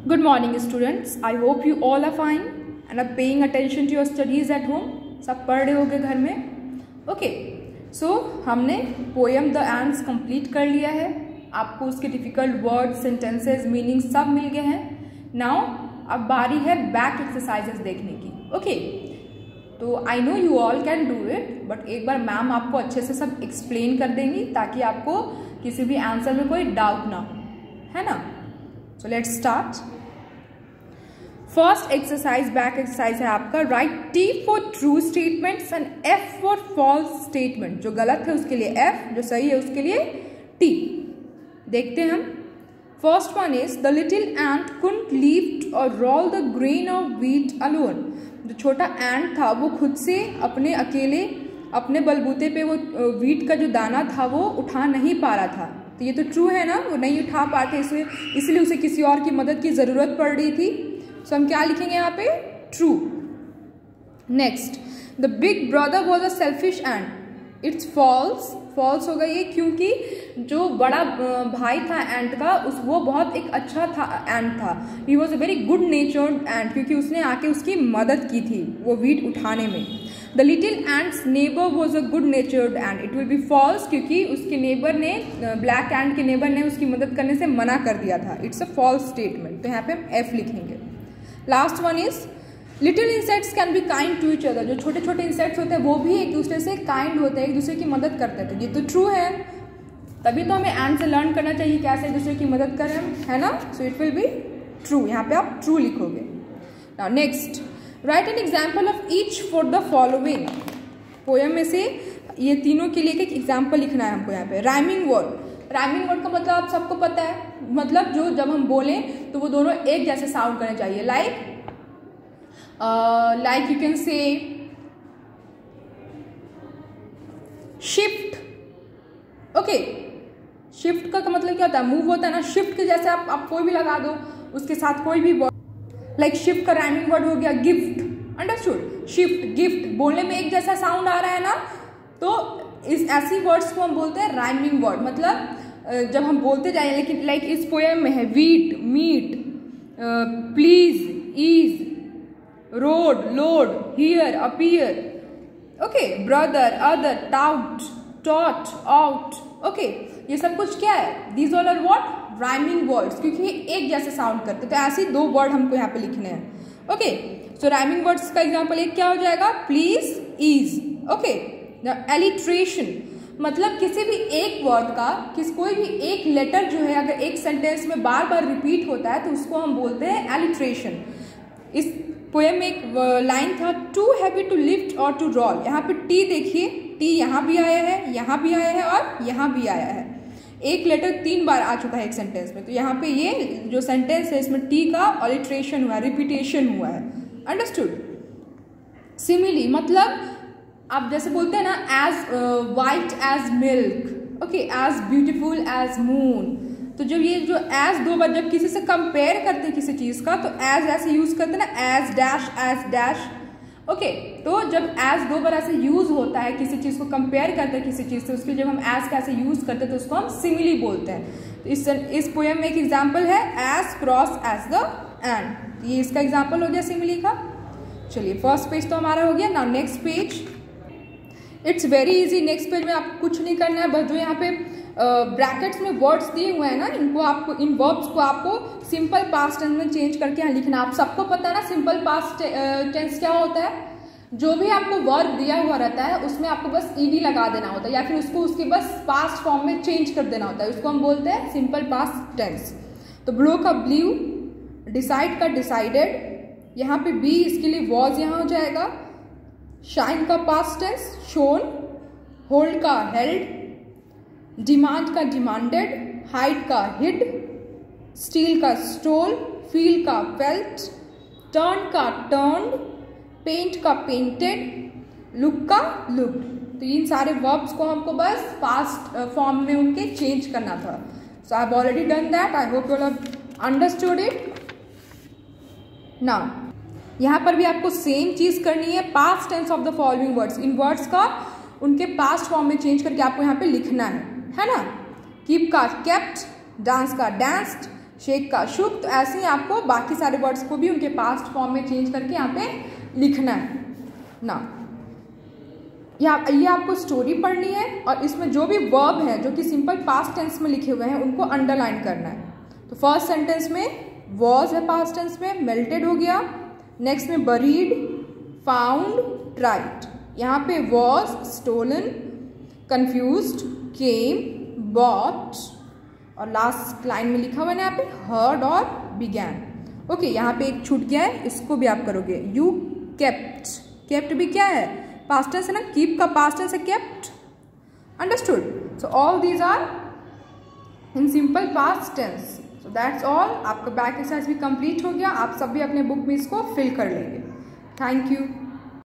Good morning students. I hope you all are fine and are paying attention to your studies at home. सब पढ़ रहे होगे घर में. Okay. So हमने poem The Ants complete कर लिया है. आपको उसके difficult words, sentences, meanings सब मिल गए हैं. Now अब बारी है back exercises देखने की. Okay. तो I know you all can do it, but एक बार मैम आपको अच्छे से सब explain कर देंगी ताकि आपको किसी भी आंसर में कोई डाउट ना हो, है ना? So let's start. First exercise, back exercise है आपका. Write T for true statements and F for false statement. जो गलत है उसके लिए F, जो सही है उसके लिए T. देखते हैं हम. First one is the little ant couldn't lift or roll the grain of wheat alone. जो छोटा ant था वो खुद से अपने अकेले अपने बलबूते पे वो व्हीट का जो दाना था वो उठा नहीं पा रहा था. तो ये तो ट्रू है ना, वो नहीं उठा पाते इसलिए उसे किसी और की मदद की ज़रूरत पड़ रही थी. सो हम क्या लिखेंगे यहाँ पे? True. Next, the big brother was a selfish ant. It's false. False होगा ये क्योंकि जो बड़ा भाई था एंट का वो बहुत एक अच्छा था एंट था. He was a very good natured ant क्योंकि उसने आके उसकी मदद की थी वो व्हीट उठाने में. The little ant's neighbour was a good natured ant. It will be false क्योंकि उसके नेबर ने ब्लैक एंट के नेबर ने उसकी मदद करने से मना कर दिया था. It's a false statement. तो यहाँ पे हम एफ लिखेंगे. Last one is little insects can be kind to each other. जो छोटे छोटे इंसेक्ट्स होते हैं वो भी एक दूसरे से काइंड होते हैं, एक दूसरे की मदद करते हैं. तो ये तो ट्रू है, तभी तो हमें एंड से लर्न करना चाहिए कैसे एक दूसरे की मदद करें, है ना? So it will be true. यहाँ पे आप ट्रू लिखोगे. Now next, write an example of each for the following. Poem में से ये तीनों के लिए एक एग्जाम्पल लिखना है हमको. यहाँ पे राइमिंग वर्ड. राइमिंग वर्ड का मतलब आप सबको पता है, मतलब जो जब हम बोलें तो वो दोनों एक जैसे साउंड करने चाहिए. Like you can say shift. Okay, shift का मतलब क्या होता है? मूव होता है ना. शिफ्ट के जैसे आप कोई भी लगा दो उसके साथ कोई भी वर्ड. लाइक शिफ्ट का राइमिंग वर्ड हो गया गिफ्ट. अंडरस्टूड? शिफ्ट, गिफ्ट बोलने में एक जैसा साउंड आ रहा है ना, तो इस ऐसी वर्ड्स को हम बोलते हैं राइमिंग वर्ड. मतलब जब हम बोलते जाए, लेकिन लाइक इस पोएम में है wheat, meat, please, ease, road, load, here, appear. Okay, brother, other, tout, taught, out. Okay, ये सब कुछ क्या है? These all are what? Rhyming words, क्योंकि ये एक जैसे साउंड करते. तो ऐसे दो वर्ड हमको यहाँ पे लिखने हैं. ओके, सो राइमिंग वर्ड्स का एग्जाम्पल एक क्या हो जाएगा? Please, ease. ओके, एलिट्रेशन मतलब किसी भी एक वर्ड का कोई भी एक लेटर जो है अगर एक सेंटेंस में बार बार रिपीट होता है तो उसको हम बोलते हैं एलिट्रेशन. इस पोएम में एक लाइन था टू हैवी टू लिफ्ट और टू रोल. यहाँ पे टी देखिए, टी यहाँ भी आया है, यहाँ भी आया है और यहाँ भी आया है. एक लेटर 3 बार आ चुका है एक सेंटेंस में. तो यहाँ पे ये जो सेंटेंस है इसमें टी का ऑलिट्रेशन हुआ है, रिपीटेशन हुआ है. अंडरस्टूड? सिमिली मतलब आप जैसे बोलते हैं ना, as white as milk. Okay, as beautiful as moon. तो जब ये जो एज दो बार जब किसी से कंपेयर करते हैं किसी चीज का तो एज ऐसे यूज करते हैं ना, as dash, as dash. Okay, तो जब एज दो बार ऐसे यूज होता है किसी चीज को कंपेयर करते हैं किसी चीज से, उसके जब हम एज का ऐसे यूज करते हैं तो उसको हम सिमिली बोलते हैं. तो इस पोएम में एक एग्जाम्पल है as cross as the end. ये इसका एग्जाम्पल हो गया सिमिली का. चलिए, फर्स्ट पेज तो हमारा हो गया. Now next page. It's very easy. Next page में आपको कुछ नहीं करना है, बस जो यहाँ पे ब्रैकेट्स में वर्ड्स दिए हुए हैं ना, इनको आपको, इन वर्ब्स को आपको सिंपल पास्ट टेंस में चेंज करके यहाँ लिखना. आप सबको पता है ना सिंपल पास्ट टेंस क्या होता है? जो भी आपको वर्ब दिया हुआ रहता है उसमें आपको बस ईडी लगा देना होता है या फिर उसको उसके बस पास्ट फॉर्म में चेंज कर देना होता है. उसको हम बोलते हैं सिंपल पास्ट टेंस. तो ब्लो का ब्लू, डिसाइड का डिसाइडेड, यहाँ पे बी इसके लिए वॉज यहाँ हो जाएगा. शाइन का पास्ट टेंस शोन, होल्ड का हेल्ड, डिमांड का डिमांडेड, हाइड का हिड, स्टील का स्टोल, फील का फेल्ट, टर्न का टर्न्ड, पेंट का पेंटेड, लुक का लुक्ड. तो इन सारे वर्ब्स को हमको बस पास्ट फॉर्म में उनके चेंज करना था. So I have already done that. I hope you all have understood it. Now यहाँ पर भी आपको सेम चीज करनी है. Past tense of the following words, इन वर्ड्स का उनके पास्ट फॉर्म में चेंज करके आपको यहाँ पे लिखना है ना. कीप का केप्ट, डांस का डांस्ड, शेख का शुक। तो ऐसे ही आपको बाकी सारे वर्ड्स को भी उनके पास्ट फॉर्म में चेंज करके यहाँ पे लिखना है ना। ये आपको स्टोरी पढ़नी है और इसमें जो भी वर्ब है जो कि सिंपल पास्ट टेंस में लिखे हुए हैं उनको अंडरलाइन करना है। तो फर्स्ट सेंटेंस में वॉज है पास्ट टेंस में, मेल्टेड हो गया। नेक्स्ट में बरीड, फाउंड, ट्राइड। यहाँ पे was, stolen, confused, came, bought और लास्ट लाइन में लिखा हुआ है यहाँ पे हर्ड और बिगैन। ओके, यहाँ पे एक छूट गया है, इसको भी आप करोगे। यू केप्ट, केप्ट भी क्या है? पास्ट टेंस है ना, कीप का पास्ट टेंस है kept. Understood? So all these are in simple past tense. So that's all. आपका बैक एक्सरसाइज भी कंप्लीट हो गया। आप सब भी अपने बुक में इसको फिल कर लेंगे। Thank you.